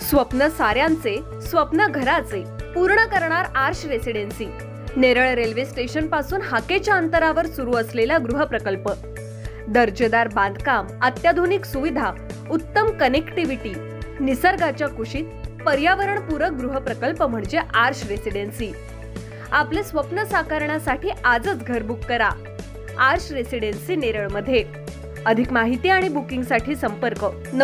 स्वप्न साऱ्यांचे, स्वप्न घराचे पूर्ण करणार Aarsh residency. Neral railway station पासून हाकेच्या अंतरावर सुरू असलेला गृहप्रकल्प, दर्जेदार बांधकाम, अत्याधुनिक सुविधा, उत्तम कनेक्टिव्हिटी, निसर्गाच्या कुशीत पर्यावरणपूरक गृहप्रकल्प म्हणजे आर्श रेसिडेन्सी। आपले स्वप्न साकारण्यासाठी आजच घर बुक करा आर्श रेसिडेन्सी नेरळ मध्ये। अधिक माहिती आणि बुकिंगसाठी संपर्क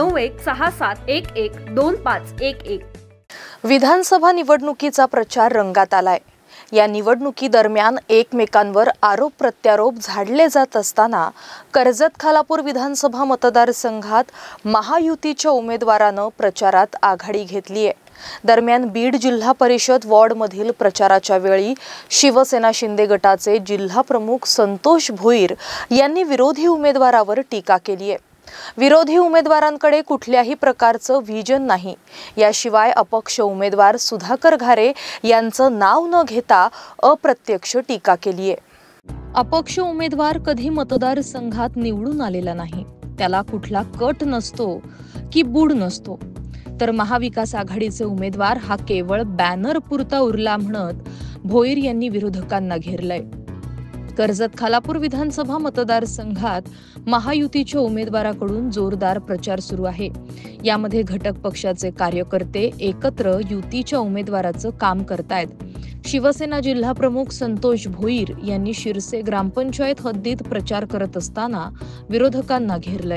9167112511। विधानसभा निवडणुकीचा प्रचार रंगात आलाय। या निवडणुकी दरम्यान एकमेकांवर आरोप प्रत्यारोप झाडले जात असताना कर्जत खालापूर विधानसभा मतदारसंघात महायुतीच्या उमेदवारानं प्रचारात आघाडी घेतली आहे। दरम्यान बीड जिल्हा परिषद वॉर्डमधील प्रचाराच्या वेळी शिवसेना शिंदे गटाचे जिल्हा प्रमुख संतोष भोईर यांनी विरोधी उमेदवारावर टीका केली आहे। विरोधी उमेदवारांकडे कुठल्याही प्रकारचं व्हिजन नाही, याशिवाय अपक्ष उमेदवार सुधाकर घारे यांचं नाव न घेता अप्रत्यक्ष टीका केली आहे। अपक्ष उमेदवार कधी मतदारसंघात निवडून आलेला नाही, त्याला कुठला कट नसतो की बूड नसतो, तर महाविकास आघाडीचे उमेदवार हा केवळ बॅनर पुरता उरला म्हणत भोईर यांनी विरोधकांना घेरलंय। कर्जत खालापूर विधानसभा मतदारसंघात महायुतीच्या उमेदवाराकडून जोरदार प्रचार सुरू आहे। यामध्ये घटक पक्षाचे कार्यकर्ते एकत्र युतीच्या उमेदवाराचं काम करतायत। शिवसेना जिल्हा प्रमुख संतोष भोईर यांनी शिरसे ग्रामपंचायत हद्दीत प्रचार करत असताना विरोधकांना घेरलंय।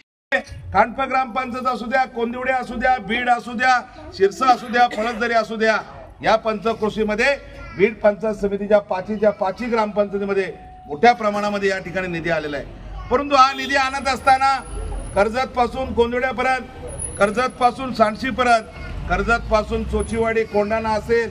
खांडपा ग्रामपंचायत असू द्या, कोंदिवडे असू द्या, बीड असू द्या, शिरसा असू द्या, फळसदरी असू द्या, या पंचक्रोशीमध्ये बीड पंचायत समितीच्या पाचही ग्रामपंचायतीमध्ये मोठ्या प्रमाणामध्ये या ठिकाणी निधी आलेला आहे। परंतु हा निधी आणत असताना कर्जत पासून कोंदिवड्यापर्यंत, कर्जत पासून सांडशीपर्यंत, कर्जत पासून चोचीवाडी कोंढाणा असेल,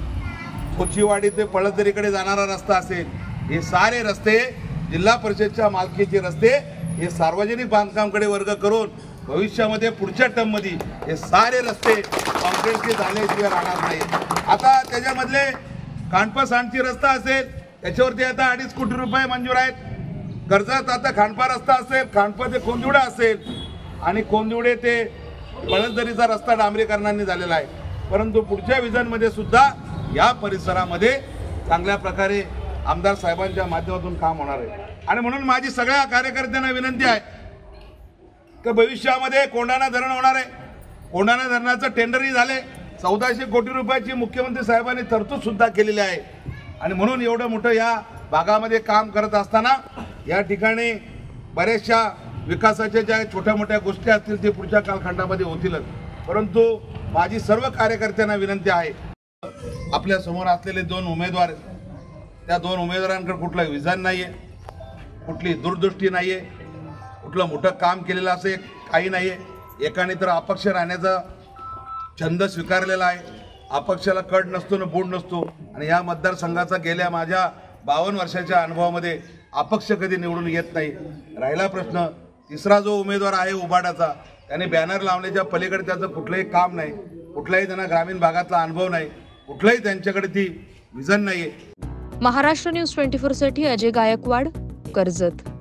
चोचीवाडी ते फळसदरीकडे जाणारा रस्ता असेल, हे सारे रस्ते जिल्हा परिषदच्या मालकीचे रस्ते हे सार्वजनिक बांधकामाकडे वर्ग करून भविष्यामध्ये पुढच्या टर्म मध्ये हे सारे रस्ते कॉन्क्रीटचे झाल्याशिवाय राहणार नाही। आता त्याच्यामधले खांडपा सांडशी रस्ता असेल त्याच्यावरती आता 2.5 कोटी रुपये मंजूर आहेत। कर्जत आता खांडपा रस्ता असेल, खांडपा ते कोंदिवडे असेल आणि कोंदिवडे ते फळसदरीचा रस्ता डांबरीकरणाने झालेला आहे। परंतु पुढच्या विजनमध्ये सुद्धा या परिसरामध्ये चांगल्या प्रकारे आमदार साहेबांच्या माध्यमातून काम होणार आहे। आणि म्हणून माझी सगळ्या कार्यकर्त्यांना विनंती आहे की भविष्यामध्ये कोंढाणा धरण होणार आहे। कोंढाणा धरणाचं टेंडरही झाले, 1400 कोटी रुपयाची मुख्यमंत्री साहेबांनी तरतूद सुद्धा केलेली आहे। आणि म्हणून एवढं मोठं या भागामध्ये काम करत असताना या ठिकाणी बऱ्याचशा विकासाच्या ज्या छोट्या मोठ्या गोष्टी असतील ते पुढच्या कालखंडामध्ये होतीलच। परंतु माझी सर्व कार्यकर्त्यांना विनंती आहे, आपल्या समोर असलेले 2 उमेदवार, त्या 2 उमेदवारांकडे कुठला विजन नाहीये, कुठली दूरदृष्टी नाहीये, कुठलं मोठं काम केलेलं असं काही नाहीये। एकाने तर अपक्ष राहण्याचा छंद स्वीकारलेला आहे, अपक्षाला कड नसतो ना बूड नसतो। आणि या मतदारसंघाचा गेल्या माझ्या 52 वर्षाच्या अनुभवामध्ये अपक्ष कधी निवडून येत नाही। राहिला प्रश्न तिसरा जो उमेदवार आहे उबाडाचा, त्याने बॅनर लावण्याच्या पलीकडे त्याचं कुठलंही काम नाही, कुठलाही त्यांना ग्रामीण भागातला अनुभव नाही, कुठलाही त्यांच्याकडे ती विजन नाहीये। महाराष्ट्र न्यूज 24 साठी अजय गायकवाड, कर्जत।